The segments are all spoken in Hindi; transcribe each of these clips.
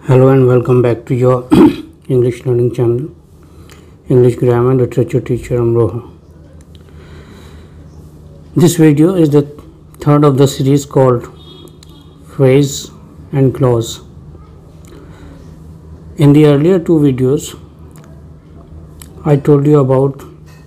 Hello and welcome back to your English learning channel, English Grammar and Literature teacher Amroha. This video is the third of the series called Phrase and Clause. In the earlier two videos, I told you about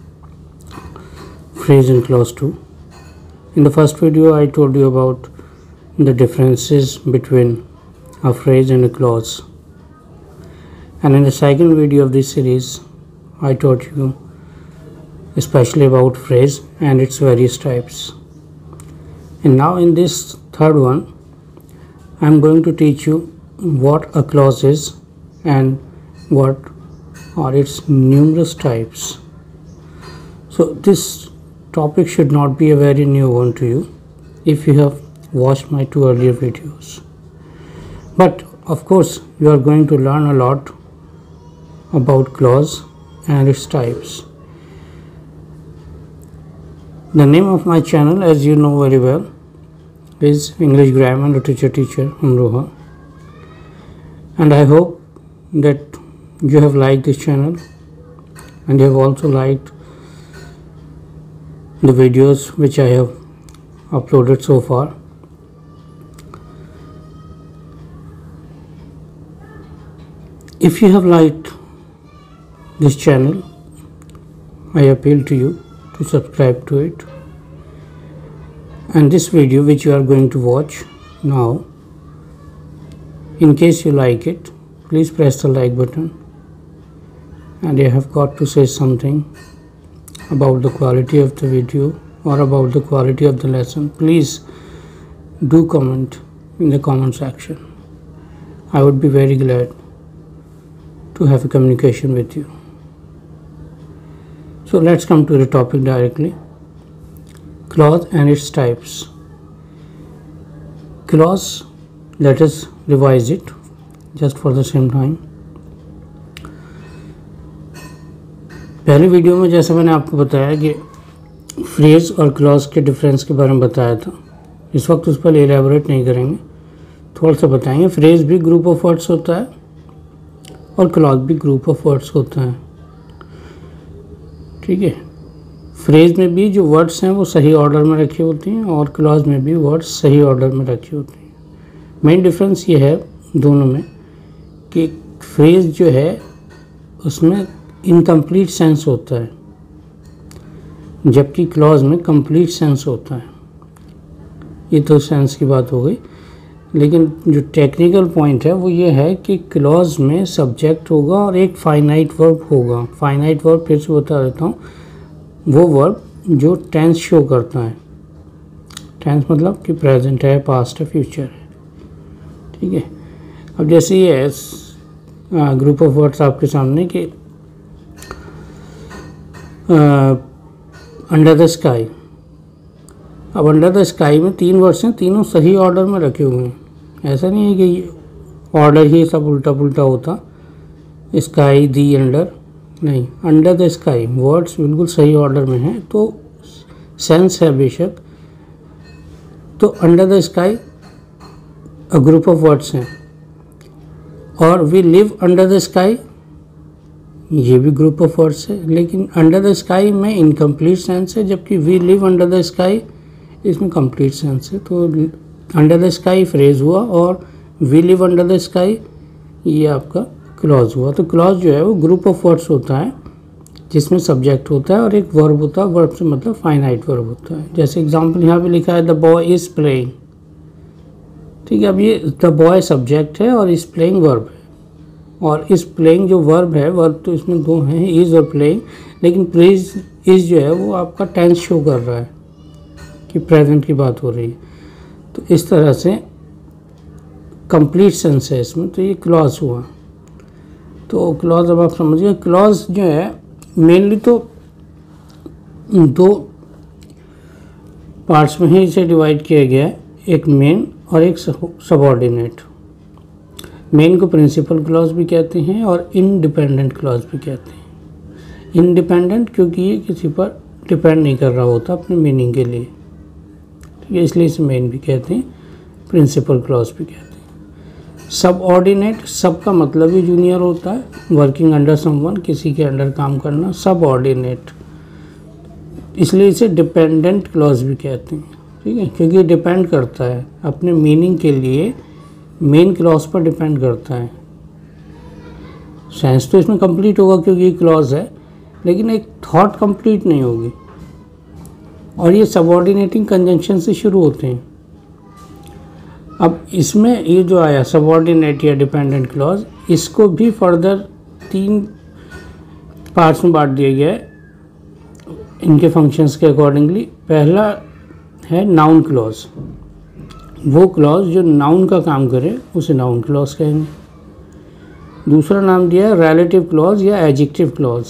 phrase and clause 2. In the first video, I told you about the differences between a phrase and a clause, and in the second video of this series I taught you especially about phrase and its various types. And now in this third one I am going to teach you what a clause is and what are its numerous types. So this topic should not be a very new one to you if you have watched my two earlier videos. But of course you are going to learn a lot about clause and its types. The name of my channel, as you know very well, is English Grammar and Literature teacher Amroha, and I hope that you have liked this channel and you have also liked the videos which I have uploaded so far. If you have liked this channel, I appeal to you to subscribe to it. And this video which you are going to watch now, in case you like it, please press the like button. And you have got to say something about the quality of the video or about the quality of the lesson. Please do comment in the comment section. I would be very glad to have a communication with you. So let's come to the topic directly. Clause and its types. Clause, let us revise it just for the same time. पहले वीडियो में जैसे मैंने आपको बताया कि फ्रेज और क्लॉज के डिफरेंस के बारे में बताया था, इस वक्त उस पर एलैबोरेट नहीं करेंगे, थोड़ा सा बताएंगे। फ्रेज भी ग्रुप ऑफ वर्ड्स होता है और क्लॉज भी ग्रुप ऑफ वर्ड्स होता है, ठीक है। फ्रेज में भी जो वर्ड्स हैं वो सही ऑर्डर में रखी होती हैं और क्लॉज में भी वर्ड्स सही ऑर्डर में रखी होती हैं। मेन डिफरेंस ये है दोनों में कि फ्रेज जो है उसमें इनकम्प्लीट सेंस होता है, जबकि क्लॉज में कंप्लीट सेंस होता है। ये तो सेंस की बात हो गई, लेकिन जो टेक्निकल पॉइंट है वो ये है कि क्लॉज में सब्जेक्ट होगा और एक फाइनाइट वर्ब होगा। फाइनाइट वर्ब फिर से बता देता हूँ, वो वर्ब जो टेंस शो करता है। टेंस मतलब कि प्रेजेंट है, पास्ट है, फ्यूचर है, ठीक है। अब जैसे ये है ग्रुप ऑफ वर्ड्स आपके सामने कि अंडर द स्काई। अब अंडर द स्काई में तीन वर्ड्स हैं, तीनों सही ऑर्डर में रखे हुए हैं। ऐसा नहीं है कि ऑर्डर ही सब उल्टा पुल्टा होता, स्काई दी अंडर, नहीं, अंडर द स्काई वर्ड्स बिल्कुल सही ऑर्डर में हैं। तो सेंस है बेशक, तो under the sky a group of words हैं, और we live under the sky ये भी ग्रुप ऑफ वर्ड्स है, लेकिन अंडर द स्काई में इनकम्प्लीट सेंस है, जबकि we live under the sky इसमें कंप्लीट सेंस है। तो अंडर द स्काई फ्रेज हुआ और we live under the sky ये आपका क्लॉज हुआ। तो क्लॉज जो है वो ग्रुप ऑफ वर्ड्स होता है जिसमें सब्जेक्ट होता है और एक वर्ब होता है। वर्ब से मतलब फाइनाइट वर्ब होता है। जैसे एग्जांपल यहाँ पे लिखा है द बॉय इज़ प्लेइंग, ठीक है। अब ये द बॉय सब्जेक्ट है और इज़ प्लेइंग वर्ब है, और इस प्लेइंग जो वर्ब है, वर्ब तो इसमें दो हैं, इज़ और प्लेइंग, लेकिन प्लीज इज़ जो है वो आपका टेंस शो कर रहा है कि प्रेजेंट की बात हो रही है। तो इस तरह से कंप्लीट सेंस है इसमें, तो ये क्लॉज हुआ। तो क्लॉज अब आप समझिए, क्लॉज जो है मेनली तो दो पार्ट्स में ही इसे डिवाइड किया गया है, एक मेन और एक सबऑर्डिनेट। मेन को प्रिंसिपल क्लॉज भी कहते हैं और इंडिपेंडेंट क्लॉज भी कहते हैं। इंडिपेंडेंट क्योंकि ये किसी पर डिपेंड नहीं कर रहा होता अपने मीनिंग के लिए, ठीक है, इसलिए इसे मेन भी कहते हैं, प्रिंसिपल क्लॉज भी कहते हैं। सबऑर्डिनेट, सब का मतलब ही जूनियर होता है, वर्किंग अंडर समवन, किसी के अंडर काम करना, सबऑर्डिनेट। इसलिए इसे डिपेंडेंट क्लॉज भी कहते हैं, ठीक है, क्योंकि डिपेंड करता है अपने मीनिंग के लिए मेन क्लॉज पर डिपेंड करता है। सेंस तो इसमें कंप्लीट होगा क्योंकि ये क्लॉज है, लेकिन एक थॉट कंप्लीट नहीं होगी। और ये सबऑर्डिनेटिंग कंजंक्शन से शुरू होते हैं। अब इसमें ये जो आया सबऑर्डिनेट या डिपेंडेंट क्लॉज, इसको भी फर्दर 3 पार्ट्स में बांट दिया गया है इनके फंक्शंस के अकॉर्डिंगली। पहला है नाउन क्लॉज, वो क्लॉज जो नाउन का काम करे उसे नाउन क्लॉज कहेंगे। दूसरा नाम दिया है रिलेटिव क्लॉज या एडजेक्टिव क्लॉज,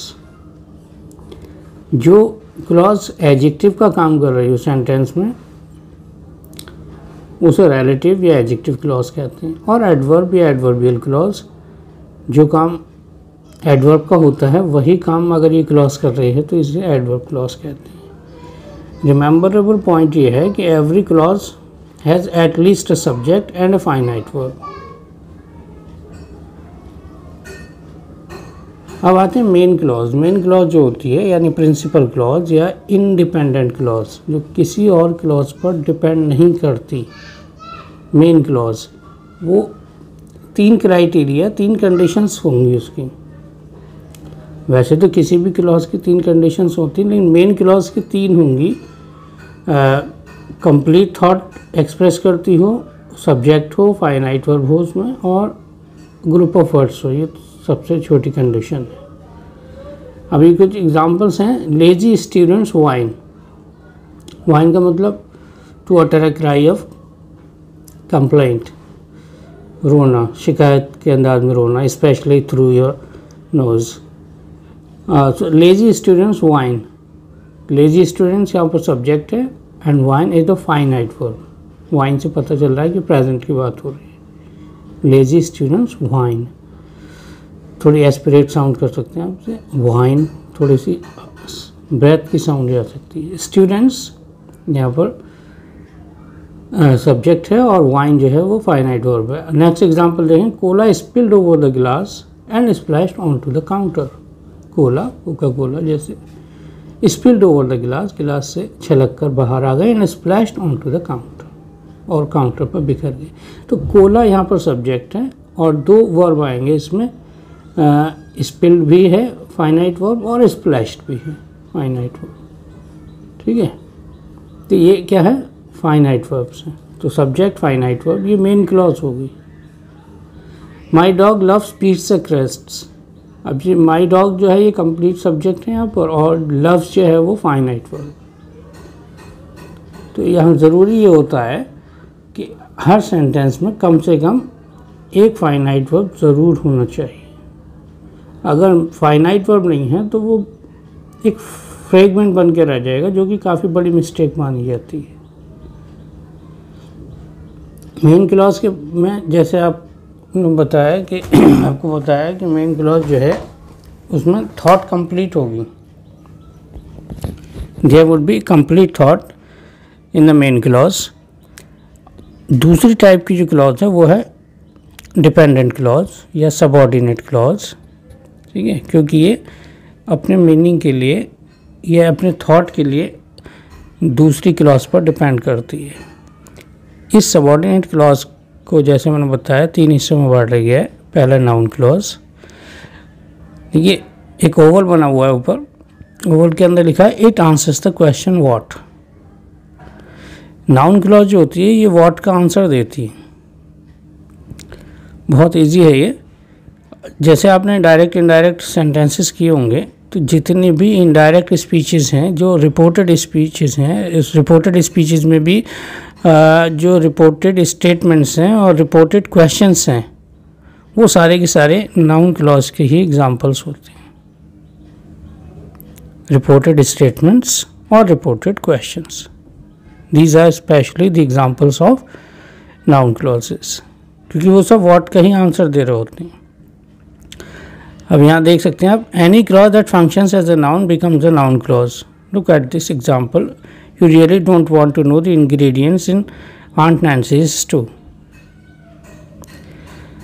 जो क्लॉज एडजेक्टिव का काम कर रही हो सेंटेंस में उसे रिलेटिव या एडजेक्टिव क्लॉज कहते हैं। और एडवर्ब या एडवर्बियल क्लॉज, जो काम एडवर्ब का होता है वही काम अगर ये क्लॉज कर रही है तो इसे एडवर्ब क्लॉज कहते हैं। रिमेंबरेबल पॉइंट ये है कि every clause has at least a subject and a finite verb. अब आते हैं मेन क्लॉज। मेन क्लॉज जो होती है यानी प्रिंसिपल क्लॉज या इंडिपेंडेंट क्लॉज, जो किसी और क्लॉज पर डिपेंड नहीं करती। मेन क्लॉज वो 3 क्राइटेरिया, 3 कंडीशंस होंगी उसकी। वैसे तो किसी भी क्लॉज की 3 कंडीशंस होती हैं, लेकिन मेन क्लॉज की 3 होंगी। कंप्लीट थॉट एक्सप्रेस करती हो, सब्जेक्ट हो, फाइनाइट वर्ब हो उसमें, और ग्रुप ऑफ वर्ड्स हो। ये सबसे छोटी कंडीशन है। अभी कुछ एग्जांपल्स हैं। Lazy students wine. वाइन का मतलब to utter a cry of complaint, रोना, शिकायत के अंदाज में रोना, especially through your nose. Lazy students whine, lazy students यहाँ पर सब्जेक्ट है and whine is the finite verb. Whine से पता चल रहा है कि प्रेजेंट की बात हो रही है। लेजी स्टूडेंट्स वाइन, थोड़ी एस्पिरेट साउंड कर सकते हैं आपसे, वाइन थोड़ी सी ब्रेथ की साउंड जा सकती है। स्टूडेंट्स यहाँ पर सब्जेक्ट है और वाइन जो है वो फाइनाइट वर्ब है। नेक्स्ट एग्जांपल देखें। Cola spilled over the glass and splashed onto the counter. Cola, coca cola जैसे, स्पिल्ड ओवर द ग्लास, गिलास से छलक कर बाहर आ गए, and splashed onto the counter, और काउंटर पर बिखर गए। तो कोला यहाँ पर सब्जेक्ट है और 2 वर्ब आएंगे इसमें, स्पिल्ड भी है फाइनाइट वर्ब और स्प्लैश्ड भी है फाइनाइट वर्ब, ठीक है। तो ये क्या है, फाइनाइट वर्ब्स हैं। तो सब्जेक्ट फाइनाइट वर्ब, ये मेन क्लॉज होगी। My dog loves pizza crusts. अब ये माई डॉग जो है ये कंप्लीट सब्जेक्ट है यहाँ पर, और लव्स जो है वो फाइनाइट वर्ब। तो यहाँ ज़रूरी ये होता है कि हर सेंटेंस में कम से कम एक फाइनाइट वर्ब ज़रूर होना चाहिए। अगर फाइनाइट वर्ब नहीं है तो वो एक फ्रेगमेंट बन के रह जाएगा, जो कि काफ़ी बड़ी मिस्टेक मानी जाती है। मेन क्लॉज के में जैसे आपने बताया कि आपको बताया कि मेन क्लॉज जो है उसमें थॉट कंप्लीट होगी। There would be complete thought in the main clause. दूसरी टाइप की जो क्लॉज है वो है डिपेंडेंट क्लॉज या सबऑर्डिनेट क्लॉज, ठीक है, क्योंकि ये अपने मीनिंग के लिए या अपने थॉट के लिए दूसरी क्लॉज पर डिपेंड करती है। इस सबऑर्डिनेट क्लॉज को जैसे मैंने बताया 3 हिस्सों में बांटा गया है। पहला नाउन क्लॉज, देखिए एक ओवल बना हुआ है ऊपर, ओवल के अंदर लिखा है it answers the question what. Noun clause जो होती है ये व्हाट का आंसर देती है। बहुत इजी है ये। जैसे आपने डायरेक्ट इनडायरेक्ट सेंटेंसेस किए होंगे, तो जितनी भी इनडायरेक्ट स्पीचेस हैं, जो रिपोर्टेड स्पीचेस हैं, इस रिपोर्टेड स्पीचेस में भी जो रिपोर्टेड स्टेटमेंट्स हैं और रिपोर्टेड क्वेश्चंस हैं, वो सारे के सारे नाउन क्लॉज के ही एग्जांपल्स होते हैं। रिपोर्टेड स्टेटमेंट्स और reported questions, these are especially the examples of noun clauses, क्योंकि वो सब व्हाट का ही आंसर दे रहे होते हैं। अब यहाँ देख सकते हैं आप, any clause that functions as a noun becomes a noun clause. Look at this example, you really don't want to know the ingredients in aunt Nancy's stew.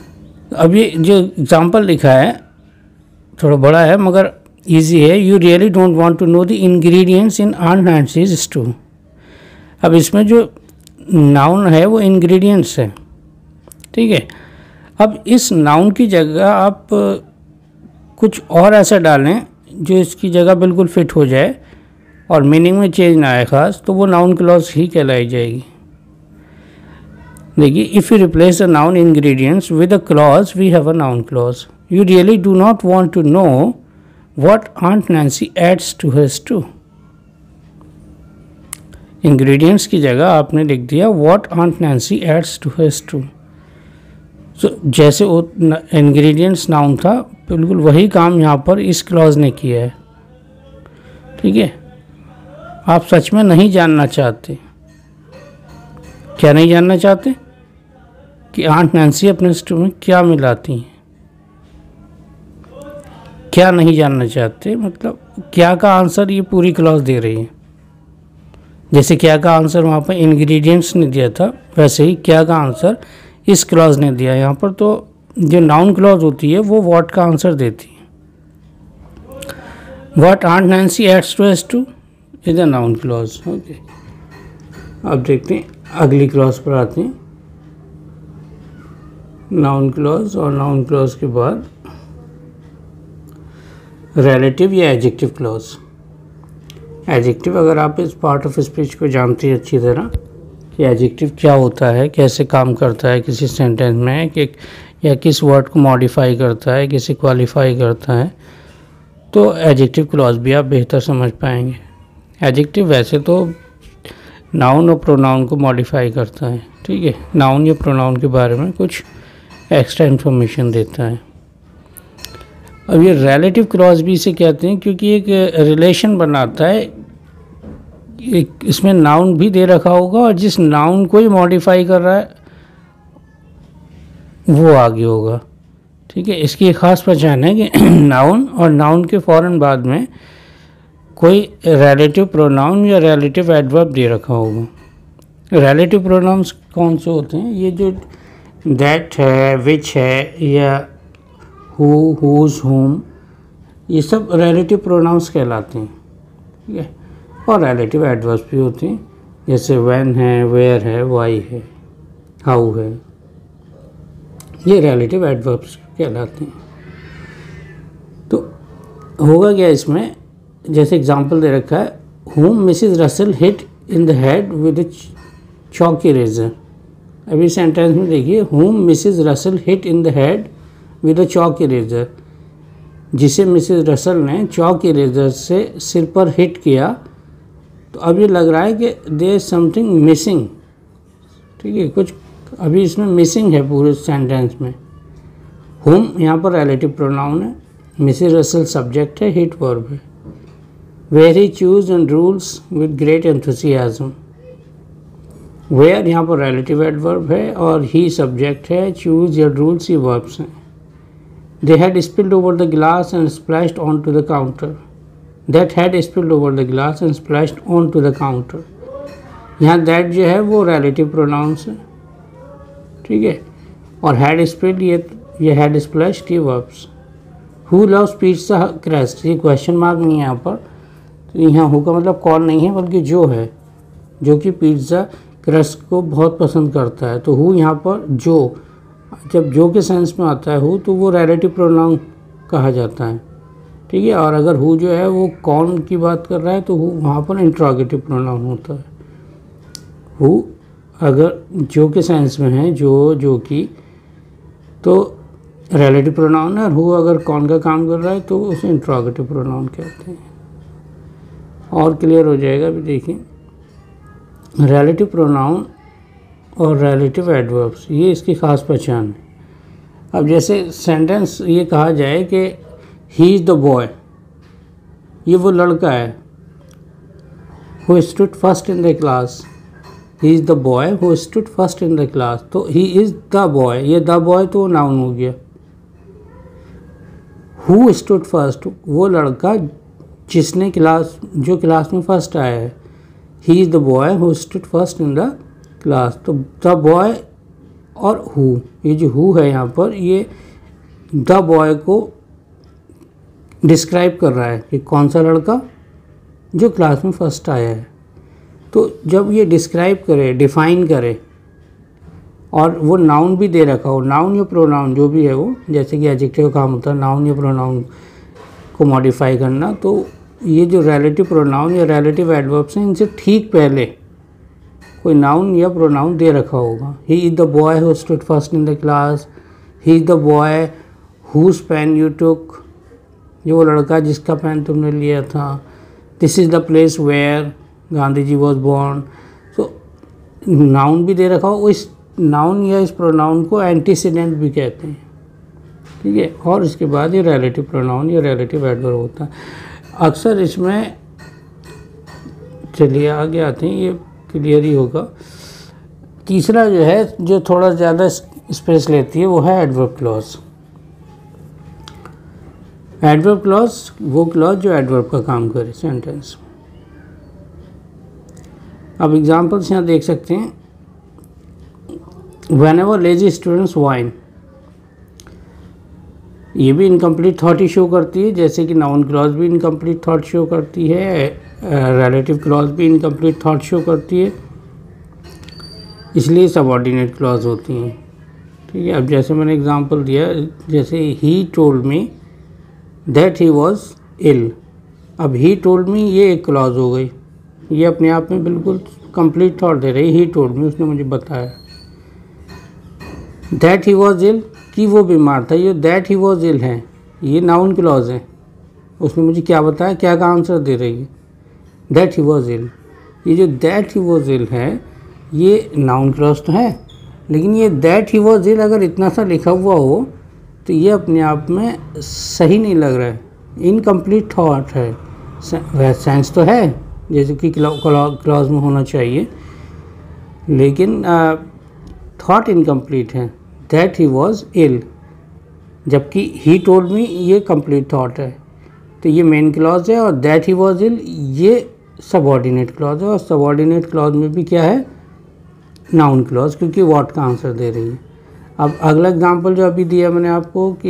अब ये जो एग्जाम्पल लिखा है थोड़ा बड़ा है मगर इजी है। You really don't want to know the ingredients in aunt Nancy's stew. अब इसमें जो नाउन है वो इंग्रेडिएंट्स है, ठीक है। अब इस नाउन की जगह आप कुछ और ऐसा डालें जो इसकी जगह बिल्कुल फिट हो जाए और मीनिंग में चेंज ना आए खास, तो वो नाउन क्लॉज ही कहलाई जाएगी। देखिए, if you replace the noun ingredients with a clause we have a noun clause. You really do not want to know what aunt Nancy adds to her stew. Ingredients की जगह आपने लिख दिया what aunt Nancy adds to her stew. तो जैसे वो इंग्रेडिएंट्स नाउन था, बिल्कुल वही काम यहाँ पर इस क्लॉज ने किया है, ठीक है। आप सच में नहीं जानना चाहते, क्या नहीं जानना चाहते कि आंट नैंसी अपने स्टू में क्या मिलाती हैं, क्या नहीं जानना चाहते, मतलब क्या का आंसर ये पूरी क्लॉज दे रही है। जैसे क्या का आंसर वहाँ पर इंग्रेडिएंट्स ने दिया था, वैसे ही क्या का आंसर इस क्लॉज ने दिया यहाँ पर। तो जो नाउन क्लॉज होती है वो व्हाट का आंसर देती है। What aunt Nancy adds to stew is a noun clause. Okay, अब देखते हैं अगली क्लॉज पर आते हैं। नाउन क्लॉज और नाउन क्लॉज के बाद रिलेटिव या एडजेक्टिव क्लॉज। एडजेक्टिव, अगर आप इस पार्ट ऑफ स्पीच को जानते हैं अच्छी तरह कि एडजेक्टिव क्या होता है, कैसे काम करता है किसी सेंटेंस में, कि या किस वर्ड को मॉडिफाई करता है, किसे क्वालिफाई करता है, तो एडजेक्टिव क्लॉज भी आप बेहतर समझ पाएंगे। एडजेक्टिव वैसे तो नाउन और प्रोनाउन को मॉडिफाई करता है, ठीक है। नाउन या प्रोनाउन के बारे में कुछ एक्स्ट्रा इन्फॉर्मेशन देता है। अब ये रिलेटिव क्लॉज भी इसे कहते हैं क्योंकि एक रिलेशन बनाता है। एक इसमें नाउन भी दे रखा होगा और जिस नाउन को ही मॉडिफाई कर रहा है वो आगे होगा, ठीक है। इसकी एक ख़ास पहचान है कि नाउन और नाउन के फ़ौरन बाद में कोई रिलेटिव प्रोनाउन या रिलेटिव एडवर्ब दे रखा होगा। रिलेटिव प्रोनाउंस कौन से होते हैं? ये जो दैट है, विच है, या हु, हुज, हुम, ये सब रिलेटिव प्रोनाउंस कहलाते हैं, ठीक है। और रिलेटिव एडवर्ब्स भी होते हैं, जैसे व्हेन है, वेयर है, वाई है, हाउ है, ये रिलेटिव एडवर्ब्स कहलाते हैं। तो होगा क्या इसमें, जैसे एग्जांपल दे रखा है, whom Mrs Russell hit in the head with chalk eraser. अभी सेंटेंस में देखिए, whom Mrs Russell hit in the head with chalk eraser, जिसे मिसेस रसल ने चॉक इरेजर से सिर पर हिट किया। तो अब ये लग रहा है कि देयर इज समथिंग मिसिंग, ठीक है, कुछ अभी इसमें मिसिंग है पूरे सेंटेंस में। whom यहाँ पर रिलेटिव प्रोनाउन है, मिसेस रसल सब्जेक्ट है, हिट वर्ब है। where he choose and rules with great enthusiasm, where यहाँ पर रिलेटिव एडवर्ब है और he सब्जेक्ट है, choose या rules ये वर्ब्स हैं। they had spilled over the glass and splashed onto the counter, that had spilled over the glass and splashed onto the counter। यहाँ that जो है वो रिलेटिव प्रोनाउंस है, ठीक है, और had spilled ये had splashed ये verbs. who loves pizza crust, ये क्वेश्चन मार्क नहीं है यहाँ पर, तो यहाँ हु का मतलब कौन नहीं है बल्कि जो है, जो कि पिज़्ज़ा क्रस्ट को बहुत पसंद करता है। तो हु यहाँ पर जो, जब जो के सेंस में आता है हु, तो वो रिलेटिव प्रोनाउन कहा जाता है, ठीक है। और अगर हु जो है वो कौन की बात कर रहा है तो हु वहाँ पर इंट्रोगेटिव प्रोनाउन होता है। हु अगर जो के सेंस में है, जो की, तो रिलेटिव प्रोनाउन है, और हु अगर कौन का काम कर रहा है तो उसे इंट्रोगेटिव प्रोनाउन कहते हैं। और क्लियर हो जाएगा। अभी देखिए, रिलेटिव प्रोनाउन और रिलेटिव एडवर्ब्स, ये इसकी ख़ास पहचान है। अब जैसे सेंटेंस ये कहा जाए कि ही इज़ द बॉय, ये वो लड़का है, who stood first in the class, he is the boy who stood first in the class, तो ही इज़ द बॉय, ये द बॉय तो नाउन हो गया। हु स्टूड फर्स्ट, वो लड़का जिसने जो क्लास में फर्स्ट आया है। He is the boy who stood first in the class, तो द बॉय और हु, ये जो हु है यहाँ पर, ये द बॉय को डिस्क्राइब कर रहा है कि कौन सा लड़का जो क्लास में फर्स्ट आया है। तो जब ये डिस्क्राइब करे, डिफाइन करे और वो नाउन भी दे रखा हो, नाउन या प्रोनाउन जो भी है वो, जैसे कि एडजेक्टिव का काम होता है नाउन या प्रोनाउन को मॉडिफाई करना, तो ये जो रिलेटिव प्रोनाउन या रिलेटिव एडवर्ब्स हैं इनसे ठीक पहले कोई नाउन या प्रोनाउन दे रखा होगा। He is the boy who stood first in the class, he is the boy whose pen you took, ये वो लड़का जिसका पेन तुमने लिया था। This is the place where Gandhi ji was born. तो नाउन भी दे रखा हो, इस नाउन या इस प्रोनाउन को एंटीसीडेंट भी कहते हैं, ठीक है। और इसके बाद ये रिलेटिव प्रोनाउन या रिलेटिव एडवर्ब होता है। अक्सर इसमें, चलिए आगे आते हैं, ये क्लियर ही होगा। तीसरा जो है जो थोड़ा ज़्यादा स्पेस लेती है वो है एडवर्ब क्लॉज। एडवर्ब क्लॉज वो क्लॉज जो एडवर्ब का काम करे सेंटेंस। अब एग्जांपल्स यहाँ देख सकते हैं। Whenever lazy students whine, ये भी इनकम्प्लीट थॉट ही शो करती है, जैसे कि नाउन क्लॉज भी इनकम्प्लीट थॉट शो करती है, रिलेटिव क्लॉज भी इनकम्प्लीट थॉट शो करती है, इसलिए सबऑर्डिनेट क्लॉज होती हैं, ठीक है। अब जैसे मैंने एग्जांपल दिया, जैसे he told me that he was ill. अब ही टोल्ड मी ये एक क्लॉज हो गई, ये अपने आप में बिल्कुल कंप्लीट थॉट दे रही। ही टोल्ड मी, उसने मुझे बताया। दैट ही वॉज इल, कि वो बीमार था, ये दैट ही वॉज इल है, ये नाउन क्लॉज है। उसने मुझे क्या बताया, क्या का आंसर दे रही है, दैट ही वॉज इल। ये जो दैट ही वॉज इल है ये नाउन क्लॉज तो है, लेकिन ये दैट ही वॉज इल अगर इतना सा लिखा हुआ हो तो ये अपने आप में सही नहीं लग रहा है, इनकम्प्लीट थॉट है। वह सेंस तो है जैसे कि क्लॉज में होना चाहिए, लेकिन थॉट इनकम्प्लीट है। दैट ही वॉज इल, जबकि ही टोल्ड मी ये कंप्लीट थॉट है, तो ये मेन क्लॉज है। और दैट ही वॉज इल ये सबऑर्डिनेट क्लॉज है, और सबऑर्डिनेट क्लॉज में भी क्या है, नाउन क्लॉज, क्योंकि व्हाट का आंसर दे रही है। अब अगला एग्जांपल जो अभी दिया मैंने आपको कि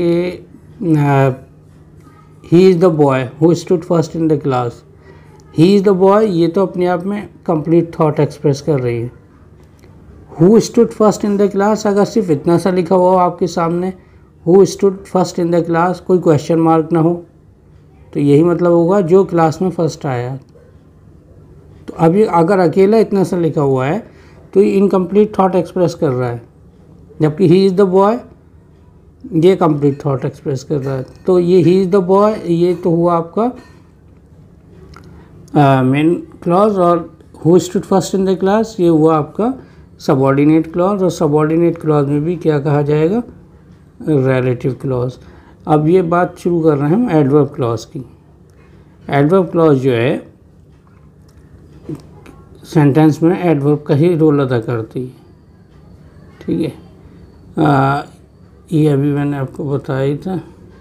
he is the boy who stood first in the class. He is the boy, ये तो अपने आप में कंप्लीट थॉट एक्सप्रेस कर रही है। Who stood first in the class, अगर सिर्फ इतना सा लिखा हुआ हो आपके सामने, who stood first in the class, कोई क्वेश्चन मार्क ना हो, तो यही मतलब होगा जो क्लास में फर्स्ट आया। तो अभी अगर अकेला इतना सा लिखा हुआ है तो ये इनकम्प्लीट थॉट एक्सप्रेस कर रहा है, जबकि ही इज़ द बॉय ये कंप्लीट थॉट एक्सप्रेस कर रहा है। तो ये ही इज़ द बॉय ये तो हुआ आपका मेन क्लॉज, और who stood first in the class ये हुआ आपका सबऑर्डिनेट क्लॉज। और सबऑर्डिनेट क्लॉज में भी क्या कहा जाएगा, रिलेटिव क्लॉज। अब ये बात शुरू कर रहे हैं हम एडवर्ब क्लॉज की। एडवर्ब क्लॉज जो है सेंटेंस में एडवर्ब का ही रोल अदा करती है, ठीक है। ये अभी मैंने आपको बताया ही था।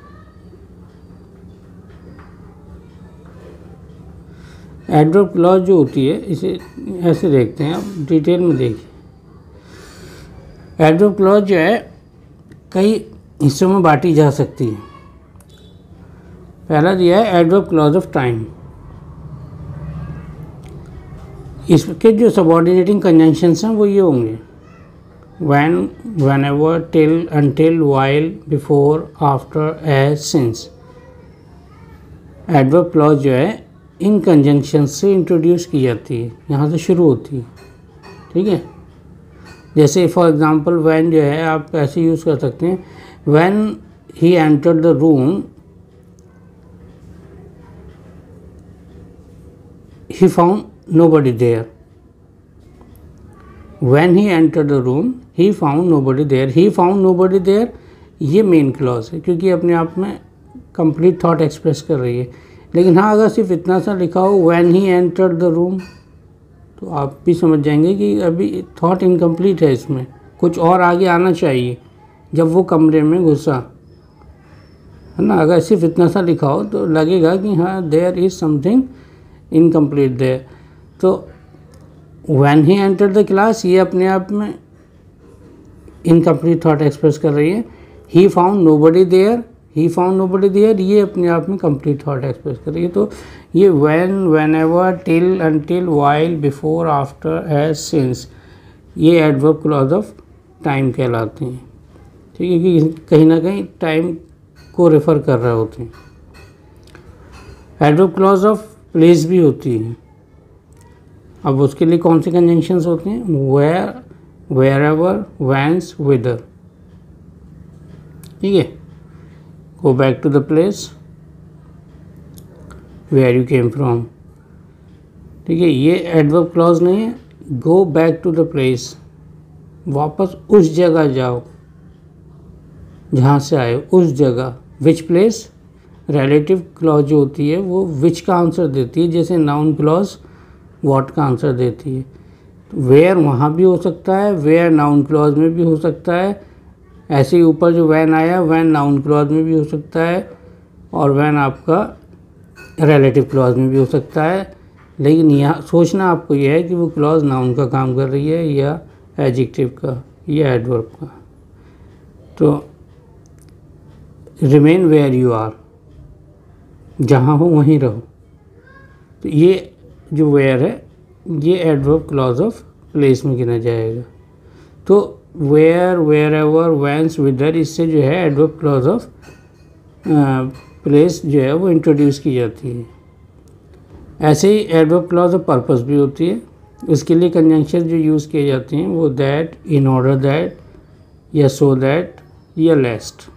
एडवर्ब क्लॉज जो होती है इसे ऐसे देखते हैं, आप डिटेल में देखिए। एडवर्ब क्लॉज जो है कई हिस्सों में बांटी जा सकती है। पहला दिया है एडवर्ब क्लॉज ऑफ टाइम। इसके जो सबऑर्डिनेटिंग कंजंक्शंस हैं वो ये होंगे when, whenever, till, until, while, before, after, as, since। Adverb clause जो है इन कंजंक्शन से इंट्रोड्यूस की जाती है, यहाँ से शुरू होती है, ठीक है। जैसे फॉर एग्जांपल व्हेन जो है आप ऐसे यूज़ कर सकते हैं, when he entered the room he found nobody there। when he entered the room he found nobody there। he found nobody there ये मेन क्लॉज है, क्योंकि अपने आप में कंप्लीट थॉट एक्सप्रेस कर रही है। लेकिन हाँ अगर सिर्फ इतना सा लिखा हो when he entered the room तो आप भी समझ जाएंगे कि अभी थॉट इनकम्प्लीट है, इसमें कुछ और आगे आना चाहिए जब वो कमरे में घुसा, है ना। अगर सिर्फ इतना सा लिखा हो तो लगेगा कि हाँ there is something incomplete there. तो when he enter the class ये अपने आप में इनकम्प्लीट थॉट एक्सप्रेस कर रही है। He found nobody there, he found nobody there, ये अपने आप में कंप्लीट थॉट एक्सप्रेस कर रही है। तो ये when, whenever, till, until, while, before, after, as, since, ये एडवर्ब क्लॉज ऑफ टाइम कहलाते हैं। ठीक है, कि कहीं ना कहीं टाइम को रेफर कर रहे होते हैं। एडवर्ब क्लॉज ऑफ प्लेस भी होती है। अब उसके लिए कौन से कंजंक्शंस होते हैं? Where, wherever, whence, whither. ठीक है, go back to the place where you came from. ठीक है, ये एडवर्ब क्लॉज नहीं है। Go back to the place, वापस उस जगह जाओ जहाँ से आए, उस जगह। विच प्लेस, रिलेटिव क्लॉज जो होती है वो विच का आंसर देती है, जैसे नाउन क्लॉज व्हाट का आंसर देती है। वेयर वहाँ भी हो सकता है, वेयर नाउन क्लॉज में भी हो सकता है। ऐसे ही ऊपर जो वैन आया, वैन नाउन क्लॉज में भी हो सकता है, और वैन आपका रिलेटिव क्लॉज में भी हो सकता है। लेकिन यहाँ सोचना आपको यह है कि वो क्लॉज नाउन का काम कर रही है या एडजेक्टिव का या एडवर्ब का। तो रिमेन वेयर यू आर, जहाँ हो वहीं रहो। तो ये जो वेयर है ये एडवर्ब क्लॉज ऑफ प्लेस में गिना जाएगा। तो where, wherever, whence, whither, इससे जो है एडवर्ब क्लॉज ऑफ प्लेस जो है वो इंट्रोड्यूस की जाती है। ऐसे ही एडवर्ब क्लॉज ऑफ पर्पस भी होती है। इसके लिए कंजंक्शन जो यूज़ किए जाते हैं वो दैट, इन ऑर्डर दैट, या सो दैट, या लेस्ट।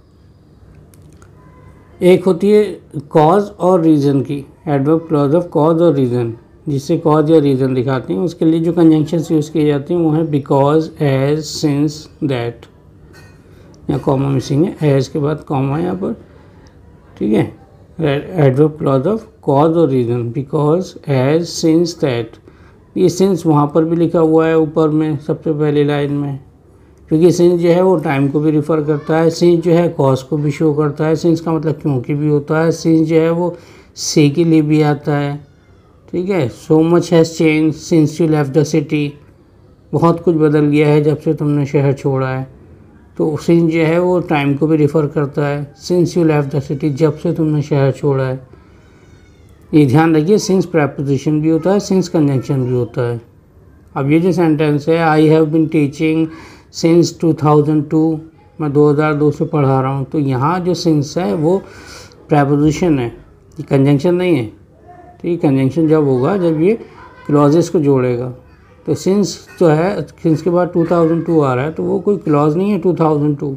एक होती है कॉज और रीज़न की, एडवर्ब क्लॉज ऑफ कॉज और रीज़न, जिससे कॉज या रीज़न दिखाते हैं। उसके लिए जो कंजंक्शंस यूज़ किए जाते हैं वो है बिकॉज, एज, सिंस, दैट। यहाँ कॉमा मिसिंग है, एज के बाद कॉमा यहाँ पर। ठीक है, एडवर्ब क्लॉज ऑफ कॉज और reason, because, as, since, that. ये सिंस वहाँ पर भी लिखा हुआ है ऊपर में सबसे पहली लाइन में, क्योंकि सिंस जो है वो टाइम को भी रिफ़र करता है। सिंस जो है कॉज को भी शो करता है। सिंस का मतलब क्योंकि भी होता है। सिंस जो है वो से के लिए भी आता है। ठीक है, so much has change since you left the city, बहुत कुछ बदल गया है जब से तुमने शहर छोड़ा है। तो सिंस जो है वो टाइम को भी रिफ़र करता है। Since you left the city, जब से तुमने शहर छोड़ा है। ये ध्यान रखिए, सिंस प्रेपोजिशन भी होता है, सिंस कंजंक्शन भी होता है। अब ये जो सेंटेंस है, I have been teaching since 2002, मैं 2002 से पढ़ा रहा हूँ, तो यहाँ जो सिंस है वो प्रेपोजिशन है, ये कंजंक्शन नहीं है। ठीक, कंजंक्शन जब होगा जब ये क्लॉजेस को जोड़ेगा। तो सिंस जो है, सिंस के बाद 2002 आ रहा है, तो वो कोई क्लॉज नहीं है 2002,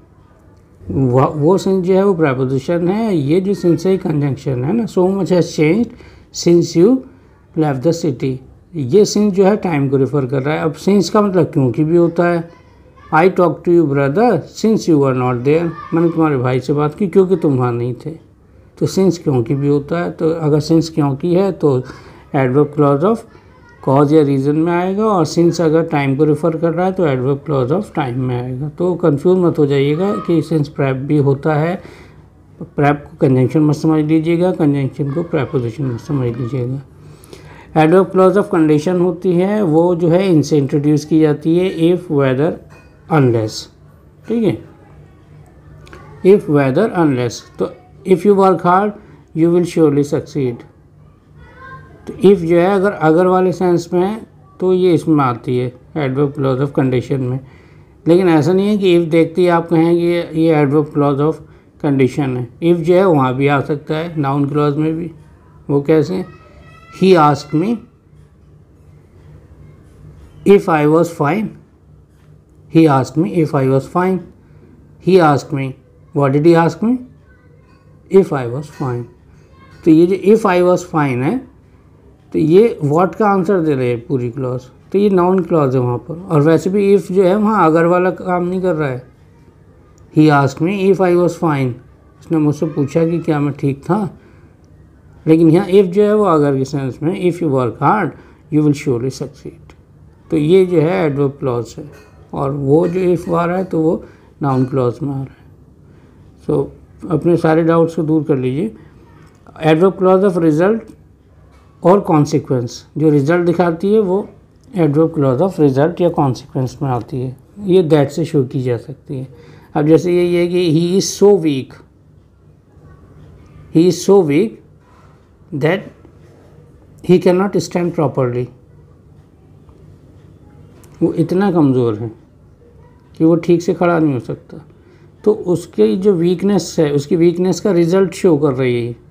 वो सिंस जो है वो प्रेपोजिशन है। ये जो सिंस है कंजंक्शन है ना। So much has changed since you left the city, ये सिंस जो है टाइम को रिफ़र कर रहा है। अब सिंस का मतलब क्योंकि भी होता है। I talk to you brother since you are not there, मैंने तुम्हारे भाई से बात की क्योंकि तुम वहाँ नहीं थे। तो सिंस क्योंकि भी होता है। तो अगर सिंस क्योंकि है तो एडवर्ब क्लॉज ऑफ कॉज या रीज़न में आएगा, और सिंस अगर टाइम को रिफ़र कर रहा है तो एडवर्ब क्लॉज ऑफ टाइम में आएगा। तो कंफ्यूज मत हो जाइएगा कि सिंस प्रेप भी होता है। प्रेप को कंजंक्शन मत समझ लीजिएगा, कंजंक्शन को प्रेपोजिशन मत समझ लीजिएगा। एडवर्ब क्लॉज ऑफ कंडीशन होती है, वो जो है इनसे इंट्रोड्यूस की जाती है, इफ़, वेदर, अनलेस। ठीक है, इफ़, वेदर, अनलेस। तो if you work hard you will surely succeed. तो इफ़ जो है अगर वाले सेंस में है तो ये इसमें आती है एडवर्ब क्लॉज ऑफ कंडीशन में। लेकिन ऐसा नहीं है कि इफ़ देखते ही आप कहें कि ये एडवर्ब क्लॉज ऑफ कंडीशन है। इफ़ जो है वहाँ भी आ सकता है, नाउन क्लॉज में भी। वो कैसे? He asked me if I was fine, he asked me if I was fine, he asked me what did he ask me, if I was fine. तो ये जो इफ़ आई वॉज फाइन है, तो ये व्हाट का आंसर दे रहे हैं पूरी क्लॉज, तो ये नाउन क्लॉज है वहाँ पर। और वैसे भी इफ़ जो है वहाँ अगर वाला काम नहीं कर रहा है। He asked me if I was fine, उसने मुझसे पूछा कि क्या मैं ठीक था। लेकिन यहाँ इफ़ जो है वो अगर के सेंस में, if you work hard you will surely succeed. तो ये जो है एडवर्ब क्लॉज है, और वो जो इफ़ आ रहा है तो वो नाउन क्लॉज में आ रहा है। सो अपने सारे डाउट्स को दूर कर लीजिए। एडवर्ब क्लॉज ऑफ रिजल्ट और कॉन्सिक्वेंस, जो रिजल्ट दिखाती है वो एडवर्ब क्लॉज ऑफ रिजल्ट या कॉन्सिक्वेंस में आती है। ये दैट से शो की जा सकती है। अब जैसे ये है कि he is so weak, he is so weak that he can not stand properly. वो इतना कमज़ोर है कि वो ठीक से खड़ा नहीं हो सकता। तो उसकी जो वीकनेस है, उसकी वीकनेस का रिजल्ट शो कर रही है,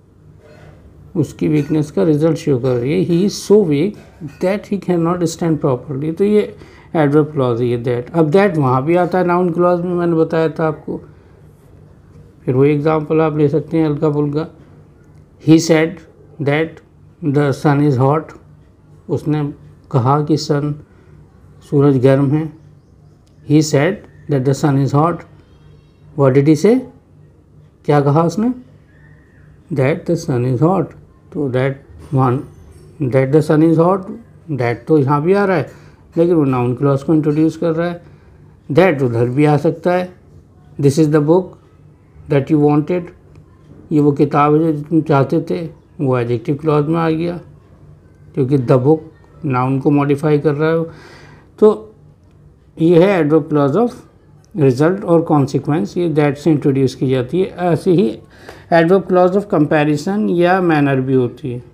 उसकी वीकनेस का रिजल्ट शो कर रही है। He is so weak that he can not stand properly. तो ये एडवर्ब क्लॉज है ये दैट। अब दैट वहाँ भी आता है नाउन क्लॉज में, मैंने बताया था आपको। फिर वो एग्जांपल आप ले सकते हैं हल्का फुल्का। He said that the sun is hot, उसने कहा कि सन सूरज गर्म है। He said that the sun is hot, what did he say, क्या कहा उसने, that the sun is hot. तो that the sun is hot, that तो यहाँ भी आ रहा है लेकिन वो नाउन क्लॉज को इंट्रोड्यूस कर रहा है। दैट उधर भी आ सकता है। This is the book that you wanted, ये वो किताब है जो तुम चाहते थे, वो एडजेक्टिव क्लॉज में आ गया क्योंकि द बुक नाउन को मॉडिफाई कर रहा है। तो ये है एडवर्ब क्लॉज ऑफ रिजल्ट और कॉन्सिक्वेंस, ये दैट से इंट्रोड्यूस की जाती है। ऐसे ही एडवर्ब क्लॉज ऑफ कंपैरिजन या मैनर भी होती है,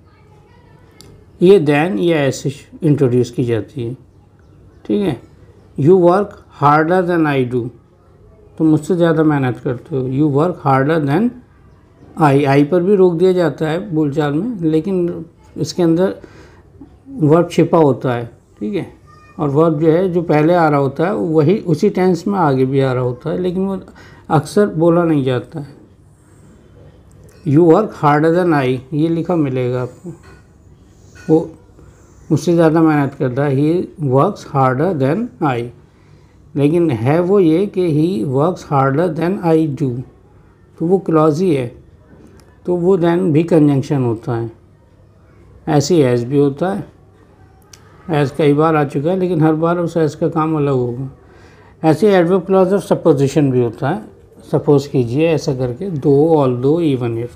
ये देन या ऐसे इंट्रोड्यूस की जाती है। ठीक है, you work harder than I do, तुम मुझसे ज़्यादा मेहनत करते हो। You work harder than I पर भी रोक दिया जाता है बोलचाल में, लेकिन इसके अंदर वर्ब छिपा होता है। ठीक है, और वर्ब जो है जो पहले आ रहा होता है वही उसी टेंस में आगे भी आ रहा होता है, लेकिन वो अक्सर बोला नहीं जाता है। You work harder than I, ये लिखा मिलेगा आपको, वो मुझसे ज़्यादा मेहनत करता है। He works harder than I, लेकिन है वो ये कि he works harder than I do, तो वो क्लॉज ही है, तो वो देन भी कंजंक्शन होता है। ऐसे एज भी होता है, एज कई बार आ चुका है लेकिन हर बार उस एज का काम अलग होगा। ऐसे एडवर्ब क्लॉज ऑफ सपोजिशन भी होता है। सपोज कीजिए ऐसा करके, दो, although, even if.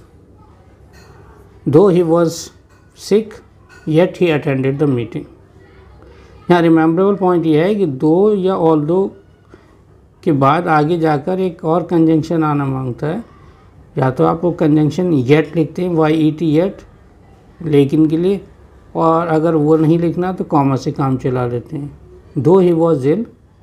Though he was sick yet he attended the meeting. यहाँ रिमेम्बरेबल पॉइंट ये है कि दो या ऑल्दो के बाद आगे जाकर एक और कंजंक्शन आना मांगता है। या तो आप वो कंजंक्शन येट लिखते हैं, YET येट, लेकिन के लिए, और अगर वो नहीं लिखना तो कॉमा से काम चला लेते हैं। दो ही वॉज इल,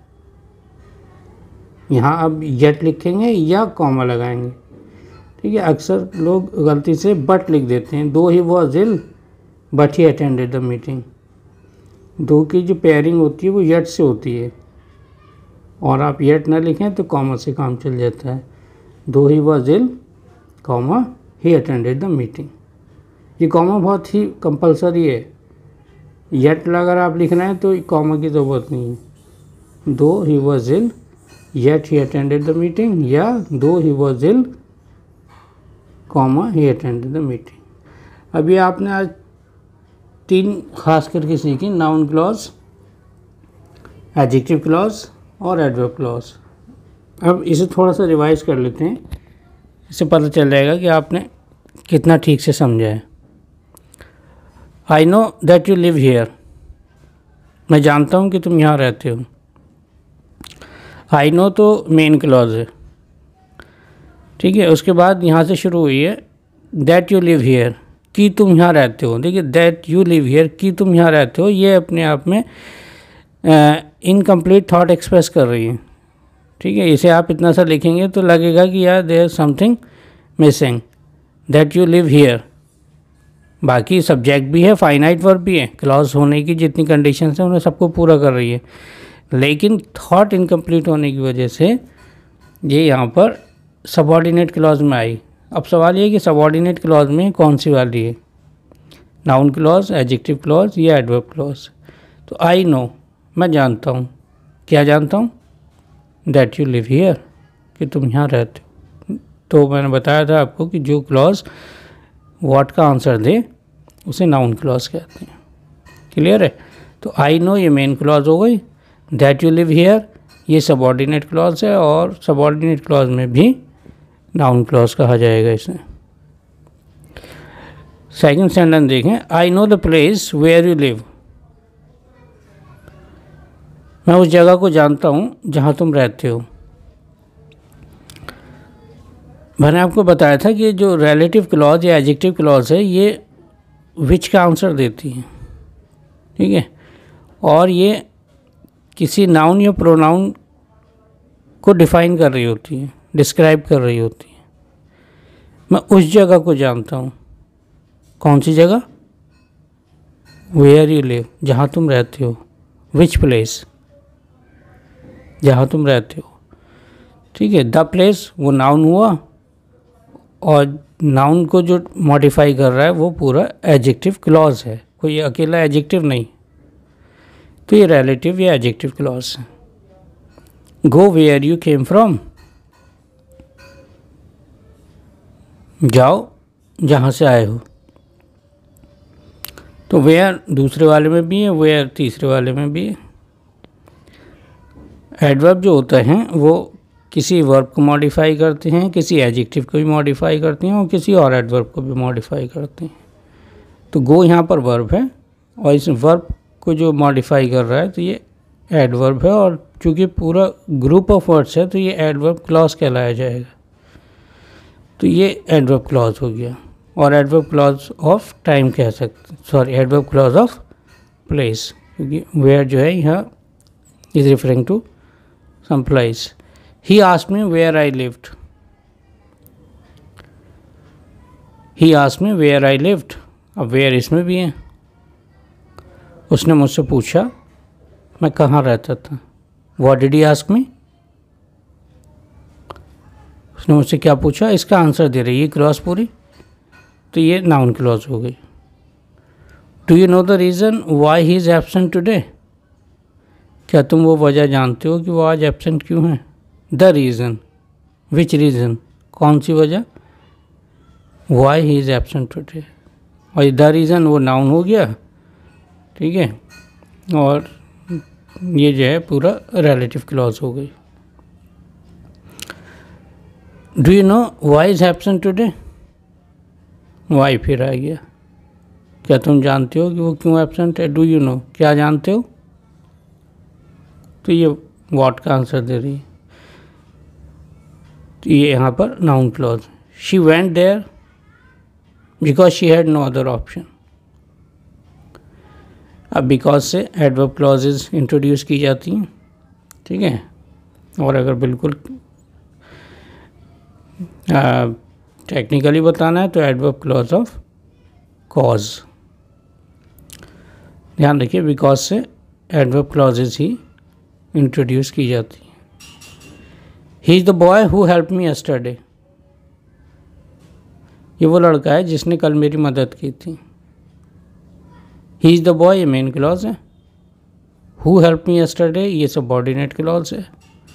यहाँ अब येट लिखेंगे या कॉमा लगाएंगे। ठीक है, अक्सर लोग गलती से बट लिख देते हैं। Though he was ill but he attended the meeting. Though की जो पेयरिंग होती है वो येट से होती है, और आप येट ना लिखें तो कॉमा से काम चल जाता है। Though he was ill comma he attended the meeting. ये कॉमा बहुत ही कंपलसरी है। येट अगर आप लिखना है तो कॉमा की ज़रूरत नहीं है। Though he was ill yet he attended the meeting, या though he was ill comma he attended the meeting. अभी आपने आज तीन खास करके सीखी, नाउन क्लॉज, एडजेक्टिव क्लॉज और एडवर्ब क्लॉज। अब इसे थोड़ा सा रिवाइज कर लेते हैं, इससे पता चल जाएगा कि आपने कितना ठीक से समझा है। I know that you live here, मैं जानता हूँ कि तुम यहाँ रहते हो। आई नो तो मेन क्लॉज है। ठीक है, उसके बाद यहाँ से शुरू हुई है दैट यू लिव हियर, कि तुम यहाँ रहते हो। देखिए, दैट यू लिव हियर, कि तुम यहाँ रहते हो, ये अपने आप में इनकम्प्लीट थॉट एक्सप्रेस कर रही है। ठीक है, इसे आप इतना सा लिखेंगे तो लगेगा कि यार there something missing, that you live here. बाकी सब्जेक्ट भी है, फाइनाइट वर्ब भी है, क्लॉज होने की जितनी कंडीशंस हैं उन्हें सबको पूरा कर रही है, लेकिन थॉट इनकम्प्लीट होने की वजह से ये यहाँ पर सबऑर्डिनेट क्लॉज में आई। अब सवाल ये है कि सबऑर्डिनेट क्लॉज में कौन सी वाली है, नाउन क्लॉज, एडजेक्टिव क्लॉज या एडवर्ब क्लॉज। तो आई नो, मैं जानता हूँ, क्या जानता हूँ, दैट यू लिव हियर, कि तुम यहाँ रहते हो। तो मैंने बताया था आपको कि जो क्लॉज व्हाट का आंसर दे उसे नाउन क्लॉज कहते हैं। क्लियर है? तो आई नो ये मेन क्लॉज हो गई, दैट यू लिव हियर ये सबऑर्डिनेट क्लॉज है, और सबऑर्डिनेट क्लॉज में भी नाउन क्लॉज कहा जाएगा इसे। सेकंड सेंटेंस देखें, I know the place where you live, मैं उस जगह को जानता हूँ जहाँ तुम रहते हो। मैंने आपको बताया था कि जो रिलेटिव क्लॉज या एडजेक्टिव क्लॉज है ये विच का आंसर देती है, ठीक है, और ये किसी नाउन या प्रोनाउन को डिफाइन कर रही होती है, डिस्क्राइब कर रही होती है। मैं उस जगह को जानता हूँ। कौन सी जगह? वेयर यू लिव, जहाँ तुम रहते हो। विच प्लेस, जहाँ तुम रहते हो, ठीक है। द प्लेस वो नाउन हुआ, और नाउन को जो मॉडिफाई कर रहा है वो पूरा एडजेक्टिव क्लॉज है, कोई अकेला एडजेक्टिव नहीं। तो ये रिलेटिव या एडजेक्टिव क्लॉज है। Go where you came from, जाओ जहाँ से आए हो। तो वेयर दूसरे वाले में भी है, वेयर तीसरे वाले में भी है। एडवर्ब जो होते हैं वो किसी वर्ब को मॉडिफाई करते हैं, किसी एडजेक्टिव को भी मॉडिफाई करते हैं, और किसी और एडवर्ब को भी मॉडिफाई करते हैं। तो गो यहाँ पर वर्ब है, और इस वर्ब को जो मॉडिफाई कर रहा है तो ये एडवर्ब है, और चूँकि पूरा ग्रुप ऑफ वर्ड्स है तो ये एडवर्ब क्लॉज कहलाया जाएगा। तो ये एडवर्ब क्लॉज हो गया। और एडवर्ब क्लॉज ऑफ टाइम कह सकते, sorry, adverb clause of place, क्योंकि वेयर जो है यहाँ is referring to some place. He asked me where I lived, he asked me where I lived, अब वेयर इसमें भी है। उसने मुझसे पूछा मैं कहाँ रहता था। What did he ask me, उसने मुझसे क्या पूछा, इसका आंसर दे रही है क्लॉज पूरी, तो ये नाउन क्लॉज हो गई। Do you know the reason why he is absent today, क्या तुम वो वजह जानते हो कि वो आज एब्सेंट क्यों है। द रीज़न, विच रीज़न, कौन सी वजह, why he is absent today, और द रीज़न वो नाउन हो गया, ठीक है, और ये जो है पूरा रिलेटिव क्लॉज हो गई। Do you know why is absent today, why फिर आ गया, क्या तुम जानते हो कि वो क्यों एब्सेंट है। डू यू नो, क्या जानते हो, तो ये व्हाट का आंसर दे रही है, तो ये यहाँ पर noun clause. She went there because she had no other option. अब बिकॉज से एडवर्ब क्लॉजेज इंट्रोड्यूस की जाती हैं, ठीक है, और अगर बिल्कुल टेक्निकली बताना है तो एडवर्ब क्लॉज ऑफ कॉज। ध्यान रखिए, बिकॉज से एडवर्ब क्लॉजेज ही इंट्रोड्यूस की जाती है। He is the boy who help me yesterday, ये वो लड़का है जिसने कल मेरी मदद की थी। ही इज़ द बॉय ये मेन क्लॉज है, हु हेल्प मी यस्टरडे ये सबऑर्डिनेट क्लॉज है,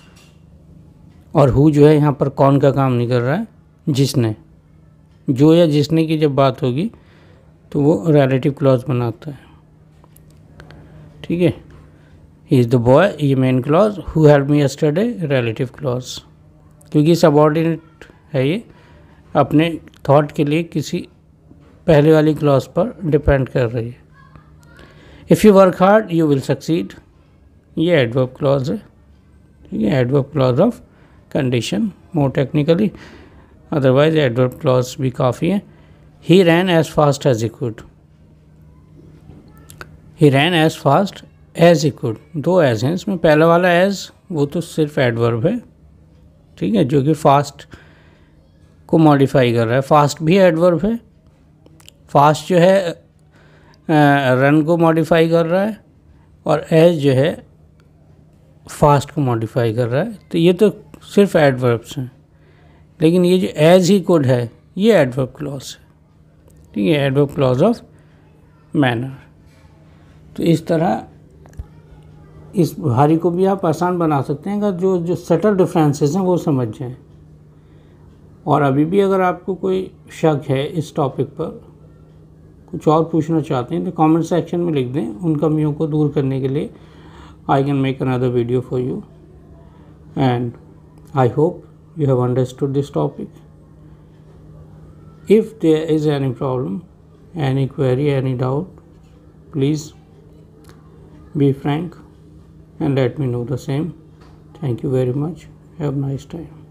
और हु जो है यहाँ पर कौन का काम नहीं कर रहा है, जिसने, जो या जिसने की जब बात होगी तो वो रिलेटिव क्लॉज बनाता है, ठीक है। ही इज़ द बॉय ये main clause, who help me yesterday relative clause, क्योंकि सबऑर्डिनेट है, ये अपने थॉट के लिए किसी पहले वाली क्लॉज पर डिपेंड कर रही है। If you work hard you will succeed, ये एडवर्ब क्लॉज है, ठीक है, adverb clause of condition more technically, otherwise adverb clause भी काफ़ी है। He ran as fast as he could, he ran as fast as he could, दो एज हैं इसमें, पहला वाला एज वो तो सिर्फ एडवर्ब है, ठीक है, जो कि फास्ट को मॉडिफाई कर रहा है। फास्ट भी एडवर्ब है, फास्ट जो है रन को मॉडिफाई कर रहा है, और एज जो है फास्ट को मॉडिफाई कर रहा है, तो ये तो सिर्फ एडवर्ब्स हैं। लेकिन ये जो एज ही कुड है ये एडवर्ब क्लॉज है, ठीक है, एडवर्ब क्लॉज ऑफ मैनर। तो इस तरह इस भारी को भी आप आसान बना सकते हैं अगर जो सटल डिफरेंसेस हैं वो समझ जाएं। और अभी भी अगर आपको कोई शक है इस टॉपिक पर, कुछ और पूछना चाहते हैं तो कमेंट सेक्शन में लिख दें, उन कमियों को दूर करने के लिए I can make another video for you, and I hope you have understood this topic. If there is any problem, any query, any doubt, please be frank and let me know the same. Thank you very much. Have a nice time.